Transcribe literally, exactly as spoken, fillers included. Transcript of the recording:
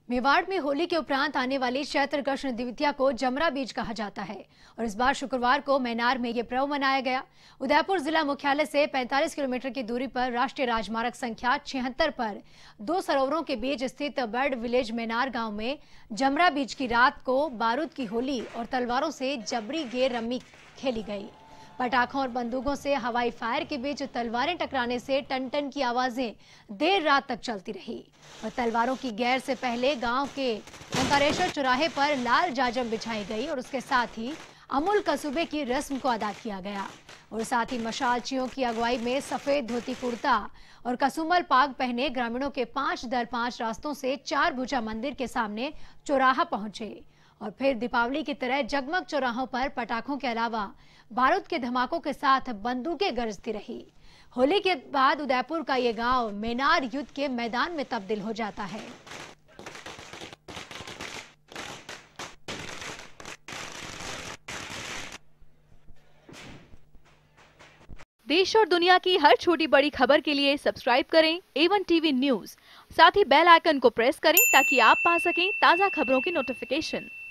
मेवाड़ में होली के उपरांत आने वाली चैत्र कृष्ण द्वितीया को जमरा बीज कहा जाता है और इस बार शुक्रवार को मैनार में ये पर्व मनाया गया। उदयपुर जिला मुख्यालय से पैंतालीस किलोमीटर की दूरी पर राष्ट्रीय राजमार्ग संख्या छिहत्तर पर दो सरोवरों के बीच स्थित बर्ड विलेज मैनार गांव में जमरा बीज की रात को बारूद की होली और तलवारों से जबरी गेर रम्मी खेली गई। पटाखों और बंदूकों से हवाई फायर के बीच तलवारें टकराने से टन टन की आवाजें देर रात तक चलती रही और तलवारों की गैर से पहले गांव के ओंकारेश्वर चौराहे पर लाल जाजम बिछाई गई और उसके साथ ही अमूल कसूबे की रस्म को अदा किया गया और साथ ही मशालचियों की अगुवाई में सफेद धोती कुर्ता और कसुमल पाग पहने ग्रामीणों के पांच दर पांच रास्तों से चार भुजा मंदिर के सामने चौराहा पहुंचे और फिर दीपावली की तरह जगमग चौराहों पर पटाखों के अलावा बारूद के धमाकों के साथ बंदूकें गरजती रही। होली के बाद उदयपुर का ये गांव मैनार युद्ध के मैदान में तब्दील हो जाता है। देश और दुनिया की हर छोटी बड़ी खबर के लिए सब्सक्राइब करें ए वन टीवी न्यूज़। साथ ही बेल आइकन को प्रेस करें ताकि आप पा सकें ताज़ा खबरों की नोटिफिकेशन।